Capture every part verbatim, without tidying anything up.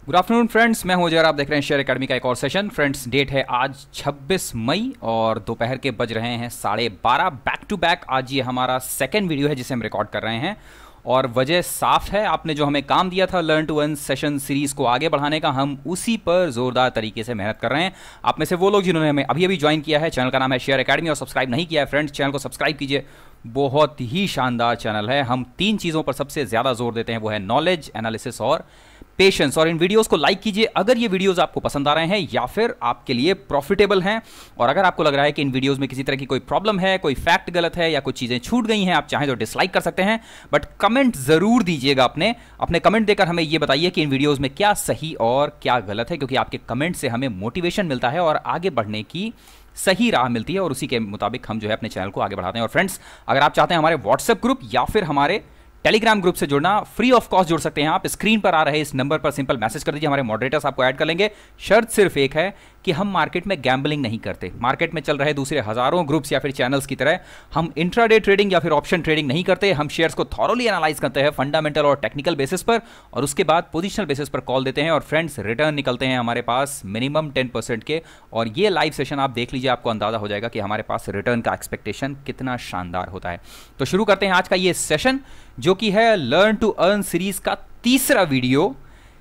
Good afternoon friends, मैं हूं जर आप देख रहे हैं शेयर एकेडमी का एक और सेशन। फ्रेंड्स, डेट है आज छब्बीस मई और दोपहर के बज रहे हैं साढ़े बारह। बैक टू बैक आज ये हमारा सेकंड वीडियो है जिसे हम रिकॉर्ड कर रहे हैं और वजह साफ है, आपने जो हमें काम दिया था learn to earn session series को आगे बढ़ाने का, हम उसी पर जोरदार तरीके से मेहनत कर रहे हैं। आप में से वो लोग जिन्होंने हमें अभी अभी ज्वाइन किया है, चैनल का नाम है शेयर एकेडमी और सब्सक्राइब नहीं किया है फ्रेंड्स, चैनल को सब्सक्राइब कीजिए। बहुत ही शानदार चैनल है। हम तीन चीज़ों पर सबसे ज़्यादा जोर देते हैं, वो है नॉलेज, एनालिसिस और पेशेंस। और इन वीडियोस को लाइक कीजिए अगर ये वीडियोस आपको पसंद आ रहे हैं या फिर आपके लिए प्रॉफिटेबल हैं। और अगर आपको लग रहा है कि इन वीडियोस में किसी तरह की कोई प्रॉब्लम है, कोई फैक्ट गलत है या कुछ चीज़ें छूट गई हैं, आप चाहें तो डिसलाइक कर सकते हैं, बट कमेंट ज़रूर दीजिएगा। अपने अपने कमेंट देकर हमें ये बताइए कि इन वीडियोज़ में क्या सही और क्या गलत है, क्योंकि आपके कमेंट से हमें मोटिवेशन मिलता है और आगे बढ़ने की सही राह मिलती है और उसी के मुताबिक हम जो है अपने चैनल को आगे बढ़ाते हैं। और फ्रेंड्स, अगर आप चाहते हैं हमारे व्हाट्सएप ग्रुप या फिर हमारे टेलीग्राम ग्रुप से जुड़ना, फ्री ऑफ कॉस्ट जुड़ सकते हैं आप। स्क्रीन पर आ रहे इस नंबर पर सिंपल मैसेज कर दीजिए, हमारे मॉडरेटर्स आपको ऐड कर लेंगे। शर्त सिर्फ एक है कि हम मार्केट में गैम्बलिंग नहीं करते। मार्केट में चल रहे दूसरे हजारों ग्रुप्स या फिर चैनल्स की तरह हम इंट्राडे ट्रेडिंग या फिर ऑप्शन ट्रेडिंग नहीं करते। हम शेयर्स को थॉरोली एनालाइज करते हैं फंडामेंटल और टेक्निकल बेसिस पर और उसके बाद पोजिशनल बेसिस पर कॉल देते हैं। और फ्रेंड्स, रिटर्न निकलते हैं हमारे पास मिनिमम टेन परसेंट के। और ये लाइव सेशन आप देख लीजिए, आपको अंदाजा हो जाएगा कि हमारे पास रिटर्न का एक्सपेक्टेशन कितना शानदार होता है। तो शुरू करते हैं आज का ये सेशन, जो कि है लर्न टू अर्न सीरीज का तीसरा वीडियो।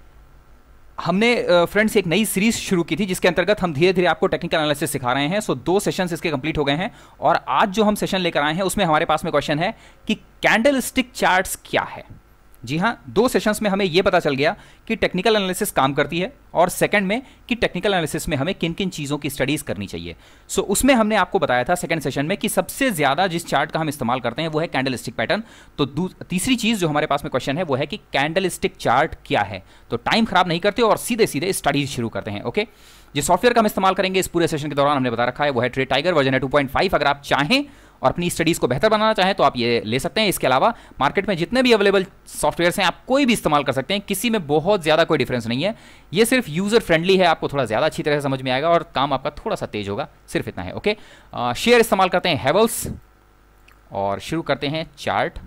हमने फ्रेंड्स uh, एक नई सीरीज शुरू की थी जिसके अंतर्गत हम धीरे धीरे आपको टेक्निकल एनालिसिस सिखा रहे हैं। सो दो सेशंस इसके कंप्लीट हो गए हैं और आज जो हम सेशन लेकर आए हैं उसमें हमारे पास में क्वेश्चन है कि कैंडल स्टिक चार्ट्स क्या है। जी हाँ, दो सेशंस में हमें यह पता चल गया कि टेक्निकल एनालिसिस काम करती है और सेकंड में कि टेक्निकल एनालिसिस में हमें किन किन चीज़ों की स्टडीज करनी चाहिए। सो so, उसमें हमने आपको बताया था सेकंड सेशन में कि सबसे ज़्यादा जिस चार्ट का हम इस्तेमाल करते हैं वो है कैंडल स्टिक पैटर्न। तो तीसरी चीज़ जो हमारे पास में क्वेश्चन है वो है कि कैंडल स्टिक चार्ट क्या है। तो टाइम खराब नहीं करते और सीधे सीधे स्टडीज शुरू करते हैं। ओके, जिस सॉफ्टवेयर का हम इस्तेमाल करेंगे इस पूरे सेशन के दौरान हमने बता रखा है वो है ट्रेड टाइगर, वर्जन है टू पॉइंट फाइव। अगर आप चाहें और अपनी स्टडीज़ को बेहतर बनाना चाहें तो आप ये ले सकते हैं। इसके अलावा मार्केट में जितने भी अवेलेबल सॉफ्टवेयर्स हैं आप कोई भी इस्तेमाल कर सकते हैं, किसी में बहुत ज़्यादा कोई डिफरेंस नहीं है। ये सिर्फ यूज़र फ्रेंडली है, आपको थोड़ा ज़्यादा अच्छी तरह से समझ में आएगा और काम आपका थोड़ा सा तेज होगा, सिर्फ इतना है। ओके, शेयर इस्तेमाल करते हैं हेवल्स और शुरू करते हैं चार्ट।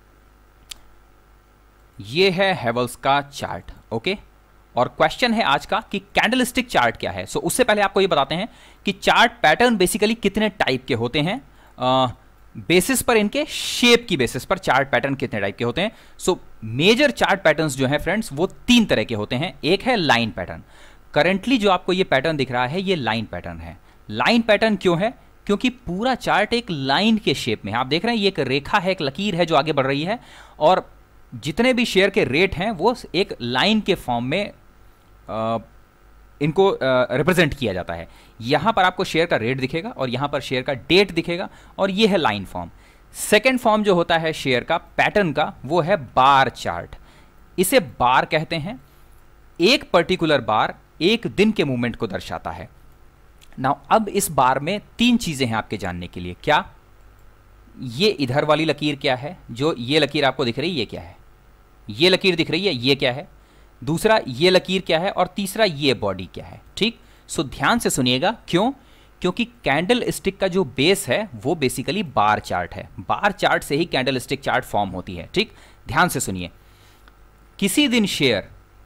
ये है हेवल्स का चार्ट। ओके, और क्वेश्चन है आज का कि कैंडलस्टिक चार्ट क्या है। सो so, उससे पहले आपको ये बताते हैं कि चार्ट पैटर्न बेसिकली कितने टाइप के होते हैं, बेसिस पर, इनके शेप की बेसिस पर चार्ट पैटर्न कितने टाइप के होते हैं। सो मेजर चार्ट पैटर्न्स जो हैं फ्रेंड्स वो तीन तरह के होते हैं। एक है लाइन पैटर्न। करंटली जो आपको ये पैटर्न दिख रहा है ये लाइन पैटर्न है। लाइन पैटर्न क्यों है? क्योंकि पूरा चार्ट एक लाइन के शेप में है। आप देख रहे हैं ये एक रेखा है, एक लकीर है जो आगे बढ़ रही है और जितने भी शेयर के रेट हैं वो एक लाइन के फॉर्म में आ, इनको रिप्रेजेंट किया जाता है। यहां पर आपको शेयर का रेट दिखेगा और यहां पर शेयर का डेट दिखेगा और ये है लाइन फॉर्म। सेकेंड फॉर्म जो होता है शेयर का पैटर्न का वो है बार चार्ट। इसे बार कहते हैं। एक पर्टिकुलर बार एक दिन के मूवमेंट को दर्शाता है। नाउ अब इस बार में तीन चीजें हैं आपके जानने के लिए। क्या? ये इधर वाली लकीर क्या है, जो ये लकीर आपको दिख रही है ये क्या है? ये लकीर दिख रही है ये क्या है? दूसरा ये लकीर क्या है और तीसरा ये बॉडी क्या है? ठीक, सो ध्यान से सुनिएगा। क्यों? क्योंकि कैंडल स्टिक का जो बेस है वो बेसिकली बार चार्ट है। बार चार्ट से ही कैंडल स्टिक चार्ट फॉर्म होती है। ठीक, ध्यान से सुनिए। किसी दिन शेयर,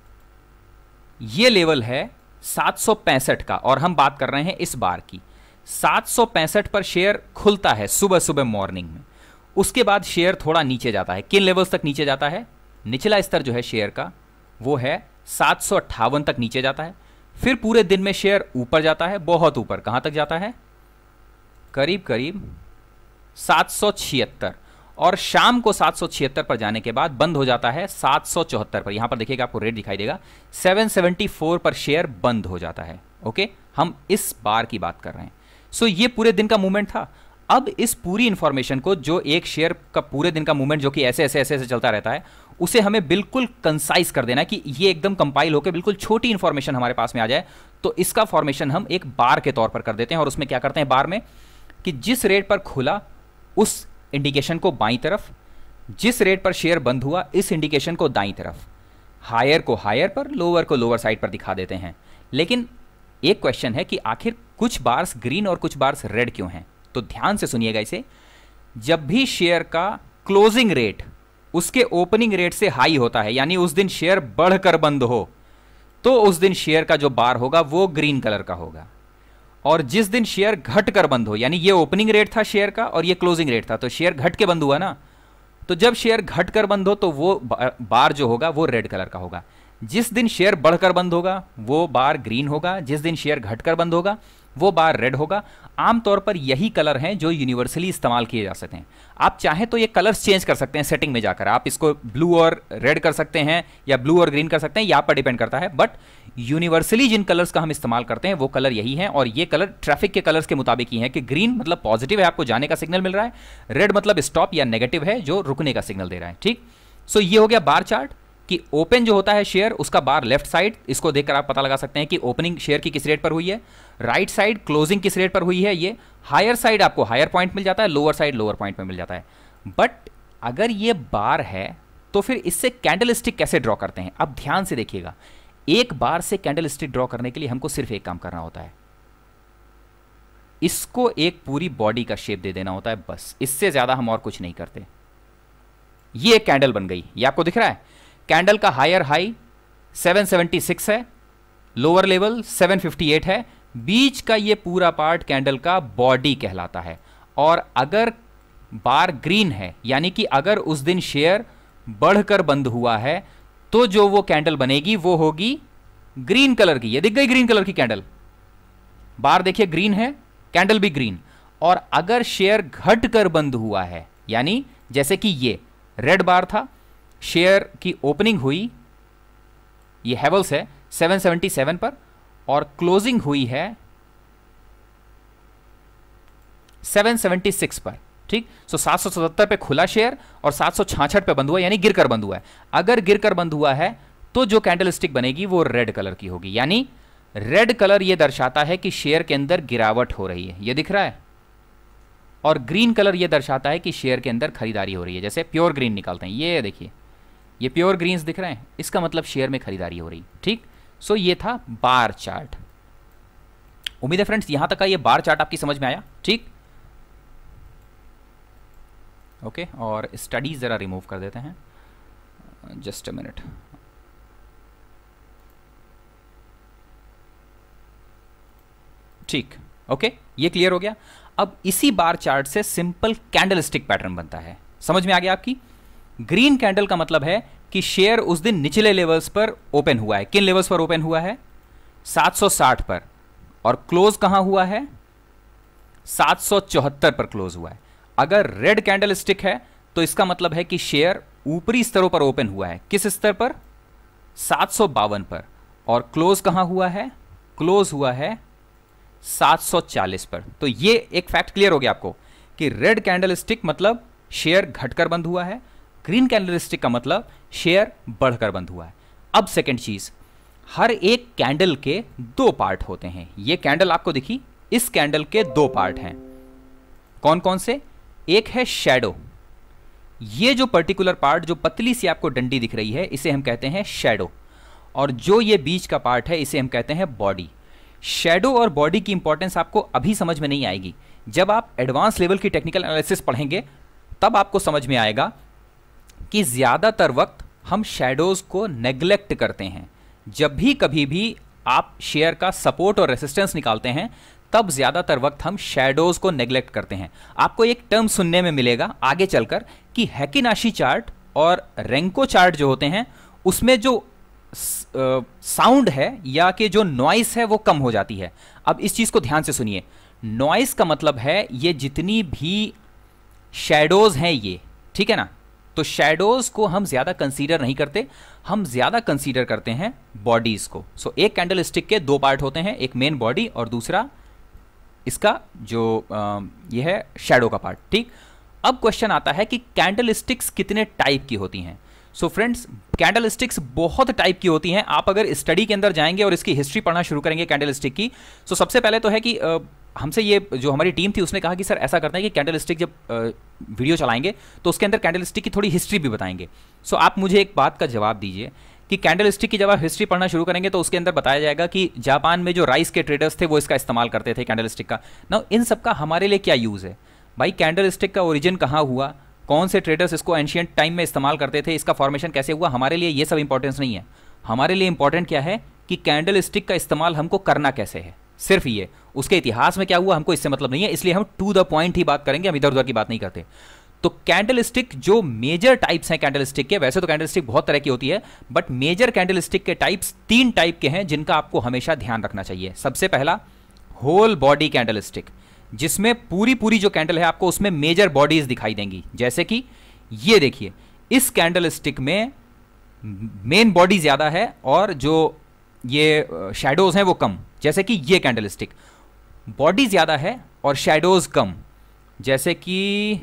ये लेवल है सात सौ पैंसठ का और हम बात कर रहे हैं इस बार की। सात सौ पैंसठ पर शेयर खुलता है सुबह सुबह मॉर्निंग में। उसके बाद शेयर थोड़ा नीचे जाता है। किन लेवल्स तक नीचे जाता है? निचला स्तर जो है शेयर का वो है सात सौ अट्ठावन तक नीचे जाता है। फिर पूरे दिन में शेयर ऊपर जाता है, बहुत ऊपर। कहां तक जाता है? करीब करीब सात सौ छिहत्तर। और शाम को सात सौ छिहत्तर पर जाने के बाद बंद हो जाता है सात सौ चौहत्तर पर। यहां पर देखिएगा आपको रेट दिखाई देगा, सात सौ चौहत्तर पर शेयर बंद हो जाता है। ओके, हम इस बार की बात कर रहे हैं। सो ये पूरे दिन का मूवमेंट था। अब इस पूरी इंफॉर्मेशन को, जो एक शेयर का पूरे दिन का मूवमेंट जो कि ऐसे ऐसे ऐसे ऐसे चलता रहता है, उसे हमें बिल्कुल कंसाइज कर देना है कि ये एकदम कंपाइल होकर बिल्कुल छोटी इंफॉर्मेशन हमारे पास में आ जाए। तो इसका फॉर्मेशन हम एक बार के तौर पर कर देते हैं और उसमें क्या करते हैं बार में कि जिस रेट पर खुला उस इंडिकेशन को बाईं तरफ, जिस रेट पर शेयर बंद हुआ इस इंडिकेशन को दाईं तरफ, हायर को हायर पर, लोअर को लोअर साइड पर दिखा देते हैं। लेकिन एक क्वेश्चन है कि आखिर कुछ बार्स ग्रीन और कुछ बार्स रेड क्यों हैं? तो ध्यान से सुनिएगा इसे। जब भी शेयर का क्लोजिंग रेट उसके ओपनिंग रेट से हाई होता है, यानी उस दिन शेयर बढ़कर बंद हो, तो उस दिन शेयर का जो बार होगा वो ग्रीन कलर का होगा। और जिस दिन शेयर घट कर बंद हो, यानी ये ओपनिंग रेट था शेयर का और ये क्लोजिंग रेट था, तो शेयर घट के बंद हुआ ना, तो जब शेयर घट कर बंद हो तो वो बार जो होगा वो रेड कलर का होगा। जिस दिन शेयर बढ़कर बंद होगा वो बार ग्रीन होगा, जिस दिन शेयर घटकर बंद होगा वो बार रेड होगा। आमतौर पर यही कलर हैं जो यूनिवर्सली इस्तेमाल किए जा सकते हैं। आप चाहें तो ये कलर्स चेंज कर सकते हैं सेटिंग में जाकर, आप इसको ब्लू और रेड कर सकते हैं या ब्लू और ग्रीन कर सकते हैं, ये आप पर डिपेंड करता है। बट यूनिवर्सली जिन कलर्स का हम इस्तेमाल करते हैं वो कलर यही हैं, और ये कलर ट्रैफिक के कलर्स के मुताबिक ही हैं कि ग्रीन मतलब पॉजिटिव है, आपको जाने का सिग्नल मिल रहा है, रेड मतलब स्टॉप या नेगेटिव है जो रुकने का सिग्नल दे रहा है। ठीक, सो ये हो गया बार चार्ट कि ओपन जो होता है शेयर उसका बार लेफ्ट साइड, इसको देखकर आप पता लगा सकते हैं कि ओपनिंग शेयर की किस रेट पर हुई है, राइट साइड क्लोजिंग किस रेट पर हुई है, ये हायर साइड आपको हायर पॉइंट मिल जाता है, लोअर साइड लोअर पॉइंट में मिल जाता है। बट अगर ये बार है तो फिर इससे कैंडल स्टिक कैसे ड्रॉ करते हैं? अब ध्यान से देखिएगा, एक बार से कैंडल स्टिक ड्रॉ करने के लिए हमको सिर्फ एक काम करना होता है, इसको एक पूरी बॉडी का शेप दे देना होता है, बस, इससे ज्यादा हम और कुछ नहीं करते। ये एक कैंडल बन गई, ये आपको दिख रहा है, कैंडल का higher high seven seventy six है, lower level seven fifty eight है, बीच का ये पूरा पार्ट कैंडल का बॉडी कहलाता है। और अगर बार ग्रीन है, यानी कि अगर उस दिन शेयर बढ़कर बंद हुआ है, तो जो वो कैंडल बनेगी वो होगी ग्रीन कलर की। ये दिख गई ग्रीन कलर की कैंडल, बार देखिए ग्रीन है, कैंडल भी ग्रीन। और अगर शेयर घट कर बंद हुआ है, यानी जैसे कि ये रेड बार था, शेयर की ओपनिंग हुई, ये हेवल्स है सेवन सेवेंटी सेवन पर और क्लोजिंग हुई है सेवन सेवेंटी सिक्स पर। ठीक, सो सात सौ सतहत्तर पे खुला शेयर और सात सौ छियासठ पे बंद हुआ, यानी गिरकर बंद हुआ है। अगर गिरकर बंद हुआ है तो जो कैंडल स्टिक बनेगी वो रेड कलर की होगी, यानी रेड कलर ये दर्शाता है कि शेयर के अंदर गिरावट हो रही है, ये दिख रहा है। और ग्रीन कलर ये दर्शाता है कि शेयर के अंदर खरीदारी हो रही है। जैसे प्योर ग्रीन निकालते हैं, ये देखिए, ये प्योर ग्रीन्स दिख रहे हैं, इसका मतलब शेयर में खरीदारी हो रही। ठीक, सो ये था बार चार्ट। उम्मीद है फ्रेंड्स यहां तक का ये बार चार्ट आपकी समझ में आया। ठीक, ओके, और स्टडीज जरा रिमूव कर देते हैं, जस्ट अ मिनट। ठीक, ओके, ये क्लियर हो गया। अब इसी बार चार्ट से सिंपल कैंडल स्टिक पैटर्न बनता है, समझ में आ गया आपकी। ग्रीन कैंडल का मतलब है कि शेयर उस दिन निचले लेवल्स पर ओपन हुआ है। किन लेवल्स पर ओपन हुआ है? सात सौ साठ पर। और क्लोज कहां हुआ है? सात सौ चौहत्तर पर क्लोज हुआ है। अगर रेड कैंडल स्टिक है तो इसका मतलब है कि शेयर ऊपरी स्तरों पर ओपन हुआ है। किस स्तर पर? सात सौ बावन पर। और क्लोज कहां हुआ है? क्लोज हुआ है सात सौ चालीस पर। तो ये एक फैक्ट क्लियर हो गया आपको कि रेड कैंडल स्टिक मतलब शेयर घटकर बंद हुआ है, ग्रीन कैंडल स्टिक का मतलब शेयर बढ़कर बंद हुआ है। अब सेकंड चीज, हर एक कैंडल के दो पार्ट होते हैं। ये कैंडल आपको दिखी, इस कैंडल के दो पार्ट हैं। कौन कौन से? एक है शैडो, ये जो पर्टिकुलर पार्ट जो पतली सी आपको डंडी दिख रही है इसे हम कहते हैं शैडो, और जो ये बीच का पार्ट है इसे हम कहते हैं बॉडी। शैडो और बॉडी की इंपॉर्टेंस आपको अभी समझ में नहीं आएगी, जब आप एडवांस लेवल की टेक्निकल एनालिसिस पढ़ेंगे तब आपको समझ में आएगा कि ज्यादातर वक्त हम शैडोज को नेग्लेक्ट करते हैं। जब भी कभी भी आप शेयर का सपोर्ट और रेसिस्टेंस निकालते हैं तब ज्यादातर वक्त हम शैडोज को नेग्लेक्ट करते हैं। आपको एक टर्म सुनने में मिलेगा आगे चलकर कि हैकिनाशी चार्ट और रेंको चार्ट जो होते हैं उसमें जो साउंड है या कि जो नॉइस है वो कम हो जाती है। अब इस चीज को ध्यान से सुनिए, नॉइस का मतलब है ये जितनी भी शैडोज हैं ये, ठीक है ना। तो शैडोज को हम ज्यादा कंसीडर नहीं करते, हम ज्यादा कंसीडर करते हैं बॉडीज को। सो so, एक कैंडल स्टिक के दो पार्ट होते हैं, एक मेन बॉडी और दूसरा इसका जो आ, ये है शैडो का पार्ट। ठीक, अब क्वेश्चन आता है कि कैंडल स्टिक्स कितने टाइप की होती हैं। सो फ्रेंड्स, कैंडल स्टिक्स बहुत टाइप की होती हैं। आप अगर स्टडी के अंदर जाएंगे और इसकी हिस्ट्री पढ़ना शुरू करेंगे कैंडल स्टिक की, सो सबसे पहले तो है कि आ, हमसे ये जो हमारी टीम थी उसने कहा कि सर ऐसा करते हैं कि कैंडल स्टिक जब आ, वीडियो चलाएंगे तो उसके अंदर कैंडल स्टिक की थोड़ी हिस्ट्री भी बताएंगे। सो आप मुझे एक बात का जवाब दीजिए कि कैंडल स्टिक की जब आप हिस्ट्री पढ़ना शुरू करेंगे तो उसके अंदर बताया जाएगा कि जापान में जो राइस के ट्रेडर्स थे वो इसका इस्तेमाल करते थे कैंडल स्टिक का। ना इन सब का हमारे लिए क्या यूज़ है भाई? कैंडल स्टिक का ओरिजिन कहाँ हुआ, कौन से ट्रेडर्स इसको एंशिएंट टाइम में इस्तेमाल करते थे, इसका फॉर्मेशन कैसे हुआ, हमारे लिए ये सब इंपॉर्टेंस नहीं है। हमारे लिए इंपॉर्टेंट क्या है कि कैंडल स्टिक का इस्तेमाल हमको करना कैसे है, सिर्फ ये। उसके इतिहास में क्या हुआ हमको इससे मतलब नहीं है, इसलिए हम टू द पॉइंट ही बात करेंगे, हम इधर उधर की बात नहीं करते। तो कैंडल स्टिक जो मेजर टाइप्स हैं कैंडल स्टिक के, वैसे तो कैंडल स्टिक बहुत तरह की होती है, बट मेजर कैंडल स्टिक के टाइप्स तीन टाइप के हैं जिनका आपको हमेशा ध्यान रखना चाहिए। सबसे पहला होल बॉडी कैंडल स्टिक, जिसमें पूरी पूरी जो कैंडल है आपको उसमें मेजर बॉडीज दिखाई देंगी। जैसे कि ये देखिए, इस कैंडल स्टिक में मेन बॉडी ज्यादा है और जो ये शैडोज हैं वो कम। जैसे कि ये कैंडल स्टिक बॉडी ज्यादा है और शैडोज कम। जैसे कि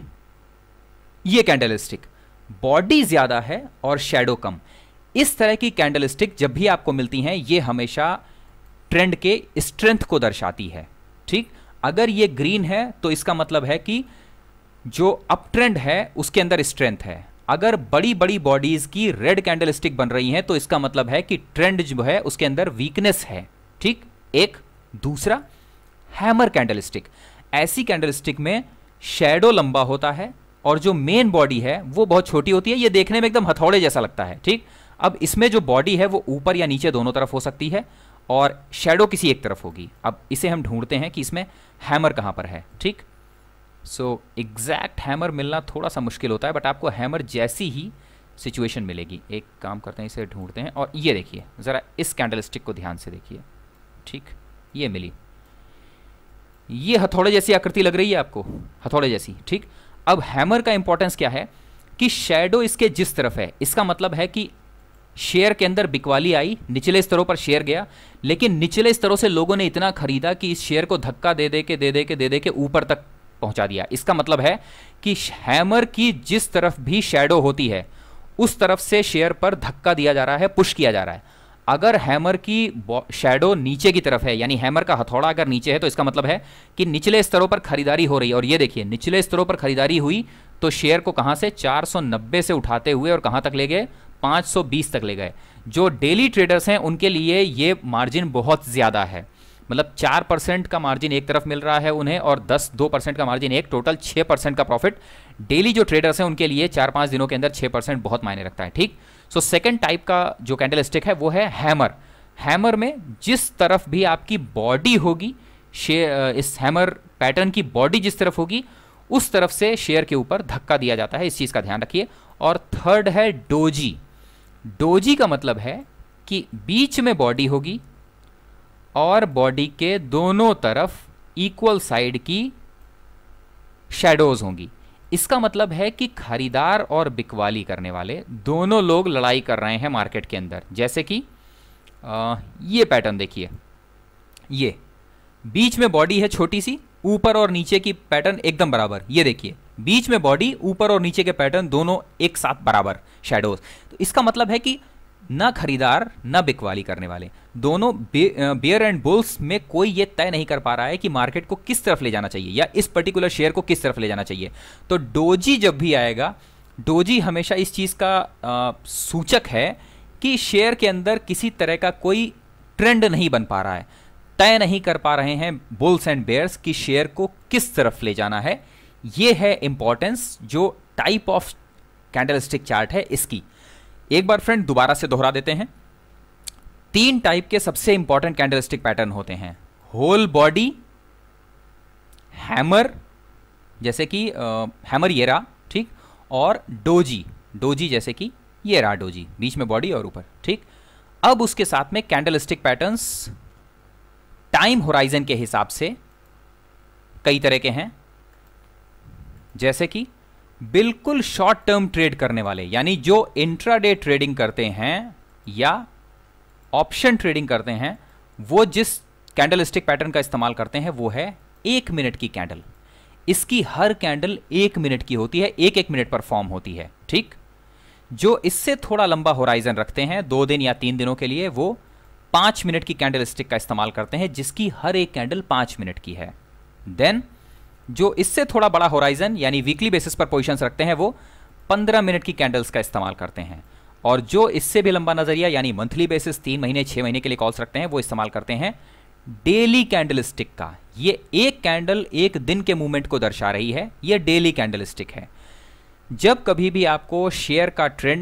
ये कैंडल स्टिक बॉडी ज्यादा है और शैडो कम। इस तरह की कैंडल स्टिक जब भी आपको मिलती हैं ये हमेशा ट्रेंड के स्ट्रेंथ को दर्शाती है। ठीक, अगर ये ग्रीन है तो इसका मतलब है कि जो अप ट्रेंड है उसके अंदर स्ट्रेंथ है। अगर बड़ी बड़ी बॉडीज की रेड कैंडल स्टिक बन रही हैं तो इसका मतलब है कि ट्रेंड जो है उसके अंदर वीकनेस है। ठीक, एक दूसरा हैमर कैंडल स्टिक, ऐसी कैंडल स्टिक में शैडो लंबा होता है और जो मेन बॉडी है वो बहुत छोटी होती है। ये देखने में एकदम हथौड़े जैसा लगता है। ठीक, अब इसमें जो बॉडी है वो ऊपर या नीचे दोनों तरफ हो सकती है और शैडो किसी एक तरफ होगी। अब इसे हम ढूंढते हैं कि इसमें हैमर कहां पर है। ठीक, सो एग्जैक्ट हैमर मिलना थोड़ा सा मुश्किल होता है, बट आपको हैमर जैसी ही सिचुएशन मिलेगी। एक काम करते हैं, इसे ढूंढते हैं और ये देखिए ज़रा इस कैंडल स्टिक को ध्यान से देखिए। ठीक, ये मिली, ये हथौड़े जैसी आकृति लग रही है आपको, हथौड़े जैसी। ठीक, अब हैमर का इंपॉर्टेंस क्या है कि शैडो इसके जिस तरफ है, इसका मतलब है कि शेयर के अंदर बिकवाली आई, निचले स्तरों पर शेयर गया, लेकिन निचले स्तरों से लोगों ने इतना खरीदा कि इस शेयर को धक्का दे दे के दे दे के दे दे के ऊपर तक पहुंचा दिया। इसका मतलब है कि हैमर की जिस तरफ भी शैडो होती है उस तरफ से शेयर पर धक्का दिया जा रहा है, पुश किया जा रहा है। अगर हैमर की शैडो नीचे की तरफ है, यानी हैमर का हथौड़ा अगर नीचे है, तो इसका मतलब है कि निचले स्तरों पर खरीदारी हो रही है। और ये देखिए निचले स्तरों पर खरीदारी हुई तो शेयर को कहां से चार सौ नब्बे से उठाते हुए और कहां तक ले गए, पाँच सौ बीस तक ले गए। जो डेली ट्रेडर्स हैं उनके लिए ये मार्जिन बहुत ज़्यादा है, मतलब चार परसेंट का मार्जिन एक तरफ मिल रहा है उन्हें और दस दो परसेंट का मार्जिन एक, टोटल छः परसेंट का प्रॉफिट। डेली जो ट्रेडर्स हैं उनके लिए चार पाँच दिनों के अंदर छः परसेंट बहुत मायने रखता है। ठीक, सो सेकंड टाइप का जो कैंडल स्टिक है वो है हैमर। हैमर में जिस तरफ भी आपकी बॉडी होगी, इस हैमर पैटर्न की बॉडी जिस तरफ होगी उस तरफ से शेयर के ऊपर धक्का दिया जाता है, इस चीज़ का ध्यान रखिए। और थर्ड है डोजी। डोजी का मतलब है कि बीच में बॉडी होगी और बॉडी के दोनों तरफ इक्वल साइड की शैडोज होंगी। इसका मतलब है कि खरीदार और बिकवाली करने वाले दोनों लोग लड़ाई कर रहे हैं मार्केट के अंदर। जैसे कि आ, ये पैटर्न देखिए, ये बीच में बॉडी है छोटी सी, ऊपर और नीचे की पैटर्न एकदम बराबर। ये देखिए बीच में बॉडी, ऊपर और नीचे के पैटर्न दोनों एक साथ बराबर शैडोज। तो इसका मतलब है कि ना खरीदार ना बिकवाली करने वाले दोनों बेयर एंड बुल्स में कोई ये तय नहीं कर पा रहा है कि मार्केट को किस तरफ ले जाना चाहिए या इस पर्टिकुलर शेयर को किस तरफ ले जाना चाहिए। तो डोजी जब भी आएगा, डोजी हमेशा इस चीज का आ, सूचक है कि शेयर के अंदर किसी तरह का कोई ट्रेंड नहीं बन पा रहा है, तय नहीं कर पा रहे हैं बुल्स एंड बेयर्स कि शेयर को किस तरफ ले जाना है। यह है इंपॉर्टेंस जो टाइप ऑफ कैंडलस्टिक चार्ट है इसकी। एक बार फ्रेंड दोबारा से दोहरा देते हैं। तीन टाइप के सबसे इंपॉर्टेंट कैंडलस्टिक पैटर्न होते हैं, होल बॉडी, हैमर जैसे कि हैमर ये रहा, ठीक, और डोजी, डोजी जैसे कि ये रहा डोजी, बीच में बॉडी और ऊपर। ठीक, अब उसके साथ में कैंडलस्टिक पैटर्न्स टाइम होराइजन के हिसाब से कई तरह के हैं। जैसे कि बिल्कुल शॉर्ट टर्म ट्रेड करने वाले, यानी जो इंट्राडे ट्रेडिंग करते हैं या ऑप्शन ट्रेडिंग करते हैं, वो जिस कैंडलस्टिक पैटर्न का इस्तेमाल करते हैं वो है एक मिनट की कैंडल। इसकी हर कैंडल एक मिनट की होती है, एक एक मिनट पर फॉर्म होती है। ठीक, जो इससे थोड़ा लंबा होराइजन रखते हैं, दो दिन या तीन दिनों के लिए, वो पांच मिनट की कैंडलस्टिक का इस्तेमाल करते हैं जिसकी हर एक कैंडल पांच मिनट की है। देन जो इससे थोड़ा बड़ा होराइजन यानी वीकली बेसिस पर पोजीशंस रखते हैं वो पंद्रह मिनट की कैंडल्स का इस्तेमाल करते हैं। और जो इससे भी लंबा नजरिया यानी मंथली बेसिस तीन महीने छह महीने के लिए कॉल्स रखते हैं वो इस्तेमाल करते हैं डेली कैंडलस्टिक का। ये एक कैंडल एक दिन के मूवमेंट को दर्शा रही है, ये डेली कैंडलस्टिक है। जब कभी भी आपको शेयर का ट्रेंड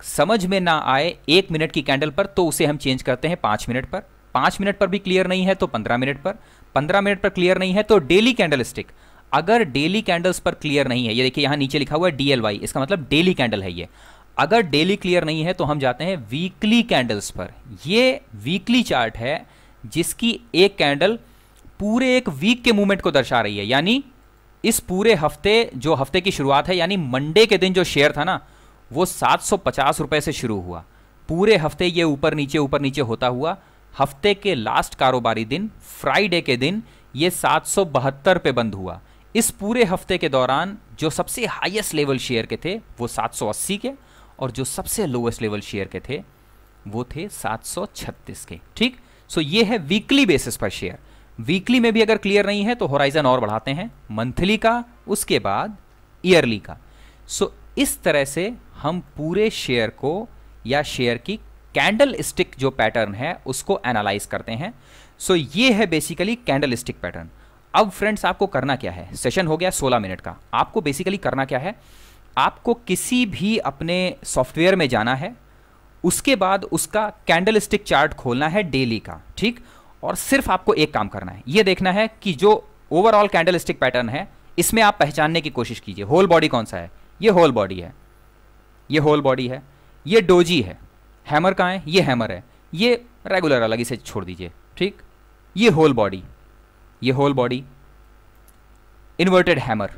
समझ में ना आए एक मिनट की कैंडल पर तो उसे हम चेंज करते हैं पाँच मिनट पर, पाँच मिनट पर भी क्लियर नहीं है तो पंद्रह मिनट पर, पंद्रह मिनट पर क्लियर नहीं है तो डेली कैंडल स्टिक। अगर डेली कैंडल्स पर क्लियर नहीं है, ये देखिए यहाँ नीचे लिखा हुआ है डी एल वाई, इसका मतलब डेली कैंडल है ये। अगर डेली क्लियर नहीं है तो हम जाते हैं वीकली कैंडल्स पर। ये वीकली चार्ट है जिसकी एक कैंडल पूरे एक वीक के मूवमेंट को दर्शा रही है, यानी इस पूरे हफ्ते, जो हफ्ते की शुरुआत है, यानी मंडे के दिन जो शेयर था ना वो सात सौ पचास रुपए से शुरू हुआ, पूरे हफ्ते ये ऊपर नीचे ऊपर नीचे होता हुआ हफ्ते के लास्ट कारोबारी दिन फ्राइडे के दिन ये सात सौ बहत्तर पे बंद हुआ। इस पूरे हफ्ते के दौरान जो सबसे हाईएस्ट लेवल शेयर के थे वो सात सौ अस्सी के, और जो सबसे लोएस्ट लेवल शेयर के थे वो थे सात सौ छत्तीस के। ठीक, सो ये है वीकली बेसिस पर शेयर। वीकली में भी अगर क्लियर नहीं है तो होराइजन और बढ़ाते हैं, मंथली का, उसके बाद ईयरली का। सो इस तरह से हम पूरे शेयर को या शेयर की कैंडल स्टिक जो पैटर्न है उसको एनालाइज करते हैं। सो ये है बेसिकली कैंडल स्टिक पैटर्न। अब फ्रेंड्स आपको करना क्या है, सेशन हो गया सोलह मिनट का, आपको बेसिकली करना क्या है, आपको किसी भी अपने सॉफ्टवेयर में जाना है, उसके बाद उसका कैंडल स्टिक चार्ट खोलना है डेली का। ठीक, और सिर्फ आपको एक काम करना है, ये देखना है कि जो ओवरऑल कैंडल स्टिक पैटर्न है इसमें आप पहचानने की कोशिश कीजिए होल बॉडी कौन सा है। ये होल बॉडी है, ये होल बॉडी है, ये डोजी है, हैमर कहाँ है, ये हैमर है, ये रेगुलर अलग से छोड़ दीजिए। ठीक, ये होल बॉडी, ये whole body, inverted hammer,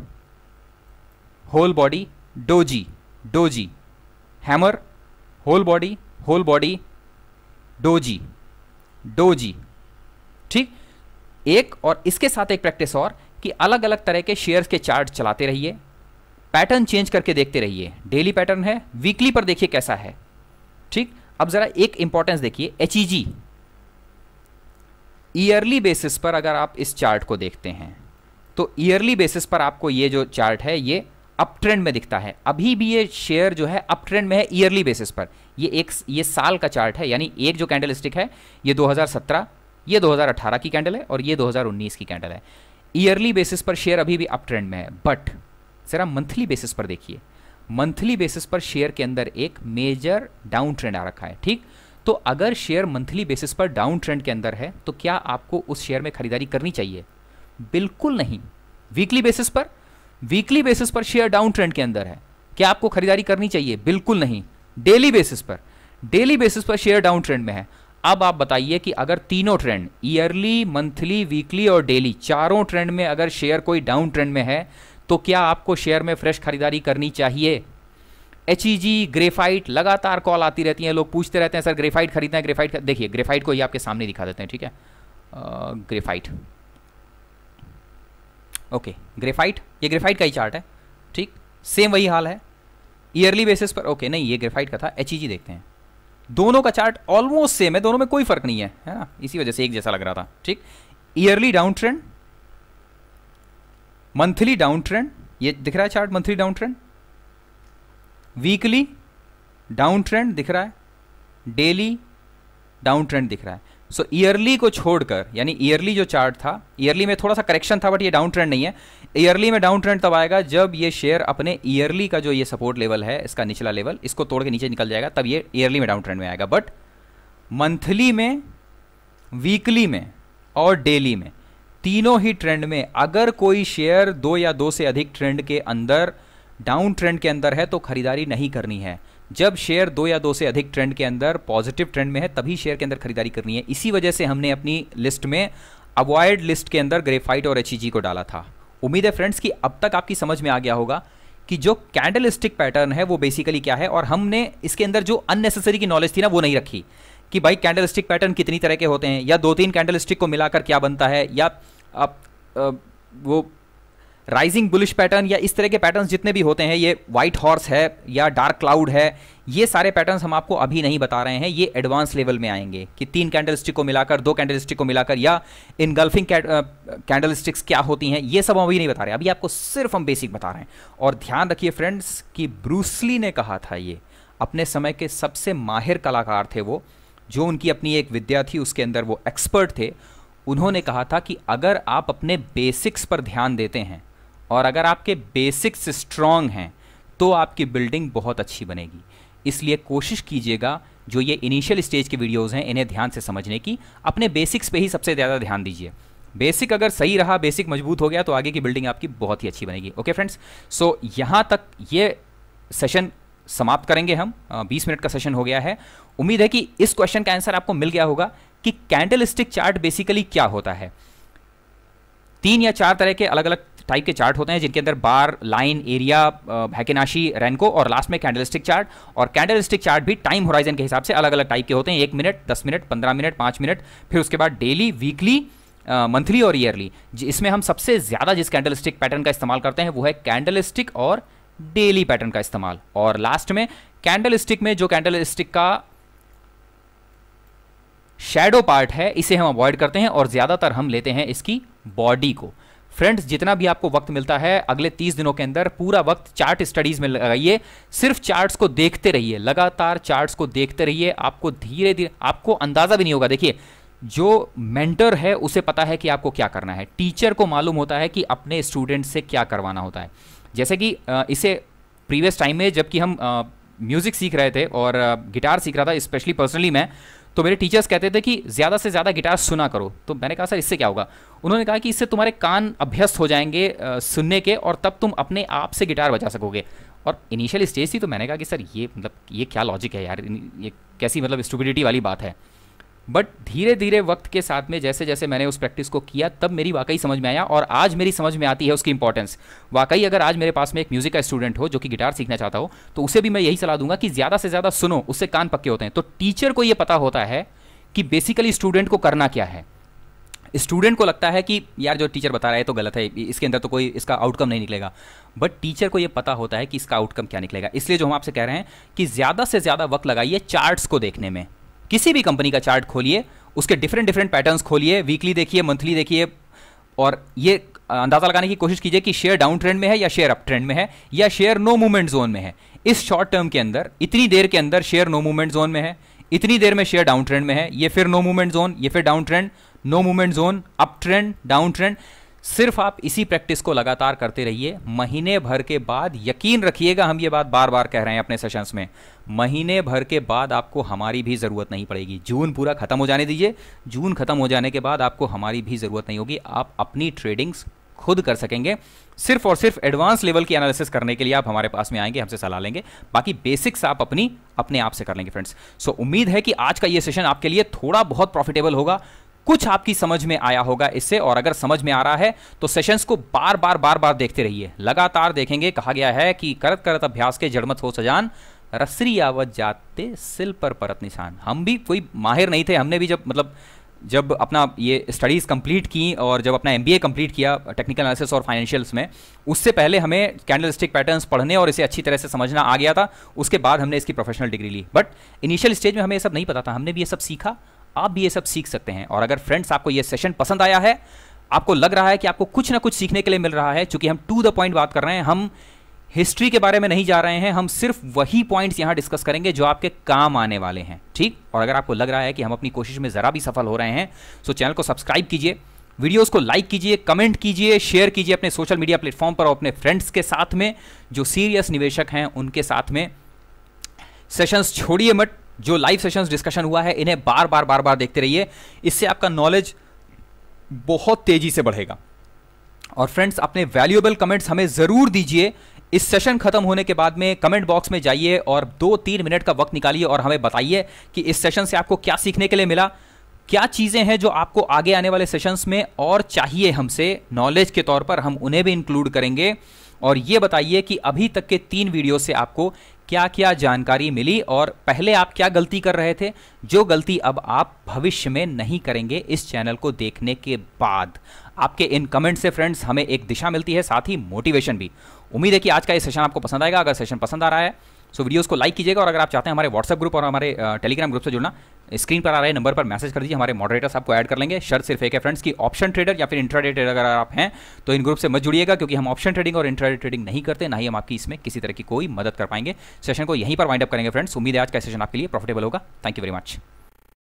whole body, doji, doji, hammer, whole body, whole body, doji, doji. ठीक, एक और इसके साथ एक प्रैक्टिस और कि अलग अलग तरह के शेयर्स के चार्ट चलाते रहिए, पैटर्न चेंज करके देखते रहिए। डेली पैटर्न है, वीकली पर देखिए कैसा है। ठीक, अब जरा एक इंपॉर्टेंस देखिए, H E G yearly basis पर अगर आप इस चार्ट को देखते हैं तो ईयरली बेसिस पर आपको ये जो चार्ट है ये अप ट्रेंड में दिखता है। अभी भी ये शेयर जो है अप ट्रेंड में है ईयरली बेसिस पर। ये एक ये साल का चार्ट है, यानी एक जो कैंडल स्टिक है ये दो हज़ार सत्रह, ये दो हज़ार अठारह की कैंडल है और ये दो हज़ार उन्नीस की कैंडल है। ईयरली बेसिस पर शेयर अभी भी अप ट्रेंड में है, बट जरा मंथली बेसिस पर देखिए, मंथली बेसिस पर शेयर के अंदर एक मेजर डाउन ट्रेंड आ रखा है। ठीक, तो अगर शेयर मंथली बेसिस पर डाउन ट्रेंड के अंदर है तो क्या आपको उस शेयर में खरीदारी करनी चाहिए? बिल्कुल नहीं। वीकली बेसिस पर वीकली बेसिस पर शेयर डाउन ट्रेंड के अंदर है, क्या आपको खरीदारी करनी चाहिए? बिल्कुल नहीं। डेली बेसिस पर डेली बेसिस पर शेयर डाउन ट्रेंड में है। अब आप बताइए कि अगर तीनों ट्रेंड, ईयरली, मंथली, वीकली और डेली, चारों ट्रेंड में अगर शेयर कोई डाउन ट्रेंड में है तो क्या आपको शेयर में फ्रेश खरीदारी करनी चाहिए? एच ई जी, ग्रेफाइट, लगातार कॉल आती रहती है, लोग पूछते रहते हैं सर ग्रेफाइट खरीदना है, ग्रेफाइट। देखिए ग्रेफाइट को ये आपके सामने दिखा देते हैं। ठीक है, ग्रेफाइट, ओके, ग्रेफाइट, ये ग्रेफाइट का ही चार्ट है। ठीक, सेम वही हाल है ईयरली बेसिस पर। ओके, नहीं ये ग्रेफाइट का था। एच ई जी देखते हैं, दोनों का चार्ट ऑलमोस्ट सेम है, दोनों में कोई फर्क नहीं है, है ना, इसी वजह से एक जैसा लग रहा था। ठीक, yearly down trend, monthly down trend, ये दिख रहा है chart, monthly down trend, weekly down trend दिख रहा है, डेली डाउन ट्रेंड दिख रहा है। सो ईयरली को छोड़कर, यानी ईयरली जो चार्ट था, ईयरली में थोड़ा सा करेक्शन था बट ये डाउन ट्रेंड नहीं है। ईयरली में डाउन ट्रेंड तब आएगा जब ये शेयर अपने ईयरली का जो ये सपोर्ट लेवल है, इसका निचला लेवल, इसको तोड़ के नीचे निकल जाएगा, तब ये ईयरली में डाउन ट्रेंड में आएगा। बट मंथली में, वीकली में और डेली में, तीनों ही ट्रेंड में अगर कोई शेयर दो या दो से अधिक ट्रेंड के अंदर, डाउन ट्रेंड के अंदर है तो खरीदारी नहीं करनी है। जब शेयर दो या दो से अधिक ट्रेंड के अंदर पॉजिटिव ट्रेंड में है तभी शेयर के अंदर खरीदारी करनी है। इसी वजह से हमने अपनी लिस्ट में अवॉइड लिस्ट के अंदर ग्रेफाइट और एच ई जी को डाला था। उम्मीद है फ्रेंड्स कि अब तक आपकी समझ में आ गया होगा कि जो कैंडल स्टिक पैटर्न है वो बेसिकली क्या है, और हमने इसके अंदर जो अननेसेसरी की नॉलेज थी ना वो नहीं रखी कि भाई कैंडल स्टिक पैटर्न कितनी तरह के होते हैं, या दो तीन कैंडल स्टिक को मिलाकर क्या बनता है, या आप वो राइजिंग बुलिश पैटर्न या इस तरह के पैटर्न्स जितने भी होते हैं, ये वाइट हॉर्स है या डार्क क्लाउड है, ये सारे पैटर्न्स हम आपको अभी नहीं बता रहे हैं। ये एडवांस लेवल में आएंगे कि तीन कैंडल स्टिक को मिलाकर, दो कैंडल स्टिक को मिलाकर, या इनगल्फिंग कैंडल स्टिक्स क्या होती हैं, ये सब हम अभी नहीं बता रहे। अभी आपको सिर्फ हम बेसिक बता रहे हैं। और ध्यान रखिए फ्रेंड्स कि ब्रूसली ने कहा था, ये अपने समय के सबसे माहिर कलाकार थे वो, जो उनकी अपनी एक विद्या थी उसके अंदर वो एक्सपर्ट थे। उन्होंने कहा था कि अगर आप अपने बेसिक्स पर ध्यान देते हैं और अगर आपके बेसिक्स स्ट्रांग हैं तो आपकी बिल्डिंग बहुत अच्छी बनेगी। इसलिए कोशिश कीजिएगा जो ये इनिशियल स्टेज के वीडियोज़ हैं इन्हें ध्यान से समझने की, अपने बेसिक्स पे ही सबसे ज़्यादा ध्यान दीजिए। बेसिक अगर सही रहा, बेसिक मजबूत हो गया तो आगे की बिल्डिंग आपकी बहुत ही अच्छी बनेगी। ओके फ्रेंड्स, सो यहाँ तक ये सेशन समाप्त करेंगे हम। बीस मिनट का सेशन हो गया है। उम्मीद है कि इस क्वेश्चन का आंसर आपको मिल गया होगा कि कैंडलस्टिक चार्ट बेसिकली क्या होता है। तीन या चार तरह के अलग अलग टाइप के चार्ट होते हैं जिनके अंदर बार, लाइन, एरिया, हैकेनाशी, रेनको और लास्ट में कैंडलस्टिक चार्ट। और कैंडलस्टिक चार्ट भी टाइम होराइजन के हिसाब से अलग अलग टाइप के होते हैं, एक मिनट, दस मिनट, पंद्रह मिनट, पाँच मिनट, फिर उसके बाद डेली, वीकली, मंथली और ईयरली। इसमें हम सबसे ज़्यादा जिस कैंडलस्टिक पैटर्न का इस्तेमाल करते हैं वो है कैंडलस्टिक और डेली पैटर्न का इस्तेमाल। और लास्ट में कैंडलस्टिक में जो कैंडलस्टिक का शैडो पार्ट है इसे हम अवॉइड करते हैं और ज़्यादातर हम लेते हैं इसकी बॉडी को। फ्रेंड्स, जितना भी आपको वक्त मिलता है अगले तीस दिनों के अंदर पूरा वक्त चार्ट स्टडीज में लगाइए। सिर्फ चार्ट्स को देखते रहिए, लगातार चार्ट्स को देखते रहिए। आपको धीरे धीरे, आपको अंदाजा भी नहीं होगा। देखिए, जो मेंटर है उसे पता है कि आपको क्या करना है, टीचर को मालूम होता है कि अपने स्टूडेंट से क्या करवाना होता है। जैसे कि इसे प्रीवियस टाइम में जबकि हम म्यूजिक सीख रहे थे और गिटार सीख रहा था, स्पेशली पर्सनली मैं, तो मेरे टीचर्स कहते थे कि ज़्यादा से ज़्यादा गिटार सुना करो। तो मैंने कहा सर इससे क्या होगा? उन्होंने कहा कि इससे तुम्हारे कान अभ्यस्त हो जाएंगे आ, सुनने के, और तब तुम अपने आप से गिटार बजा सकोगे। और इनिशियल स्टेज थी तो मैंने कहा कि सर ये मतलब ये क्या लॉजिक है यार, ये कैसी मतलब स्टुपिडिटी वाली बात है। बट धीरे धीरे वक्त के साथ में जैसे जैसे मैंने उस प्रैक्टिस को किया तब मेरी वाकई समझ में आया, और आज मेरी समझ में आती है उसकी इंपॉर्टेंस। वाकई अगर आज मेरे पास में एक म्यूजिक का स्टूडेंट हो जो कि गिटार सीखना चाहता हो तो उसे भी मैं यही सलाह दूंगा कि ज़्यादा से ज़्यादा सुनो, उससे कान पक्के होते हैं। तो टीचर को ये पता होता है कि बेसिकली स्टूडेंट को करना क्या है। स्टूडेंट को लगता है कि यार जो टीचर बता रहा है तो गलत है, इसके अंदर तो कोई इसका आउटकम नहीं निकलेगा। बट टीचर को ये पता होता है कि इसका आउटकम क्या निकलेगा। इसलिए जो हम आपसे कह रहे हैं कि ज़्यादा से ज़्यादा वक्त लगाइए चार्ट्स को देखने में। किसी भी कंपनी का चार्ट खोलिए, उसके डिफरेंट डिफरेंट पैटर्न्स खोलिए, वीकली देखिए, मंथली देखिए, और ये अंदाज़ा लगाने की कोशिश कीजिए कि शेयर डाउन ट्रेंड में है या शेयर अप ट्रेंड में है या शेयर नो मूवमेंट जोन में है। इस शॉर्ट टर्म के अंदर इतनी देर के अंदर शेयर नो मूवमेंट जोन में है, इतनी देर में शेयर डाउन ट्रेंड में है, ये फिर नो मूवमेंट जोन, ये फिर down trend, no movement zone, up trend, down trend. सिर्फ आप इसी प्रैक्टिस को लगातार करते रहिए। महीने भर के बाद, यकीन रखिएगा, हम ये बात बार बार कह रहे हैं अपने सेशंस में, महीने भर के बाद आपको हमारी भी ज़रूरत नहीं पड़ेगी। जून पूरा ख़त्म हो जाने दीजिए, जून ख़त्म हो जाने के बाद आपको हमारी भी ज़रूरत नहीं होगी। आप अपनी ट्रेडिंग्स खुद कर सकेंगे। सिर्फ और सिर्फ एडवांस लेवल की एनालिसिस करने के लिए आप हमारे पास में आएंगे, हमसे सलाह लेंगे। बाकी बेसिक्स आप अपनी अपने आप से कर लेंगे फ्रेंड्स। सो उम्मीद है कि आज का ये सेशन आपके लिए थोड़ा बहुत प्रॉफिटेबल होगा, कुछ आपकी समझ में आया होगा इससे। और अगर समझ में आ रहा है तो सेशंस को बार बार बार बार देखते रहिए, लगातार देखेंगे। कहा गया है कि करत करत अभ्यास के जड़मत हो सजान, रसरी आवत जाते सिल पर परत निशान। हम भी कोई माहिर नहीं थे, हमने भी जब मतलब जब अपना ये स्टडीज़ कंप्लीट की और जब अपना एमबीए कंप्लीट किया टेक्निकल एनालिसिस और फाइनेंशियल्स में, उससे पहले हमें कैंडलस्टिक पैटर्न्स पढ़ने और इसे अच्छी तरह से समझना आ गया था। उसके बाद हमने इसकी प्रोफेशनल डिग्री ली। बट इनिशियल स्टेज में हमें ये सब नहीं पता था, हमने भी ये सब सीखा। आप भी ये सब सीख सकते हैं। और अगर फ्रेंड्स आपको ये सेशन पसंद आया है, आपको लग रहा है कि आपको कुछ ना कुछ सीखने के लिए मिल रहा है, चूंकि हम टू द पॉइंट बात कर रहे हैं, हम हिस्ट्री के बारे में नहीं जा रहे हैं, हम सिर्फ वही पॉइंट्स यहां डिस्कस करेंगे जो आपके काम आने वाले हैं, ठीक। और अगर आपको लग रहा है कि हम अपनी कोशिश में जरा भी सफल हो रहे हैं, तो चैनल को सब्सक्राइब कीजिए, वीडियोस को लाइक कीजिए, कमेंट कीजिए, शेयर कीजिए अपने सोशल मीडिया प्लेटफॉर्म पर और अपने फ्रेंड्स के साथ में, जो सीरियस निवेशक हैं उनके साथ में। सेशंस छोड़िए मत, जो लाइव सेशंस डिस्कशन हुआ है इन्हें बार बार बार बार देखते रहिए, इससे आपका नॉलेज बहुत तेजी से बढ़ेगा। और फ्रेंड्स, अपने वैल्यूएबल कमेंट्स हमें जरूर दीजिए। इस सेशन खत्म होने के बाद में कमेंट बॉक्स में जाइए और दो तीन मिनट का वक्त निकालिए और हमें बताइए कि इस सेशन से आपको क्या सीखने के लिए मिला, क्या चीजें हैं जो आपको आगे आने वाले सेशंस में और चाहिए हमसे नॉलेज के तौर पर, हम उन्हें भी इंक्लूड करेंगे। और ये बताइए कि अभी तक के तीन वीडियो से आपको क्या क्या जानकारी मिली और पहले आप क्या गलती कर रहे थे, जो गलती अब आप भविष्य में नहीं करेंगे इस चैनल को देखने के बाद। आपके इन कमेंट से फ्रेंड्स हमें एक दिशा मिलती है, साथ ही मोटिवेशन भी। उम्मीद है कि आज का ये सेशन आपको पसंद आएगा। अगर सेशन पसंद आ रहा है सो वीडियोस को लाइक कीजिएगा, और अगर आप चाहते हैं हमारे व्हाट्सएप ग्रुप और हमारे टेलीग्राम ग्रुप से जुड़ना, स्क्रीन पर आ रहे नंबर पर मैसेज कर दीजिए, हमारे मॉडरेटर्स आपको ऐड कर लेंगे। शर्त सिर्फ एक है फ्रेंड्स कि ऑप्शन ट्रेडर या फिर इंट्राडे ट्रेडर अगर आप हैं तो इन ग्रुप से मत जुड़िएगा, क्योंकि हम ऑप्शन ट्रेडिंग और इंट्राडे ट्रेडिंग नहीं करते, ना ही हम आपकी इसमें किसी तरह की कोई मदद कर पाएंगे। सेशन को यहीं पर वाइंड अप करेंगे फ्रेंड्स। उम्मीद है आज का सेशन आपके लिए प्रॉफिटेबल होगा। Thank you very much.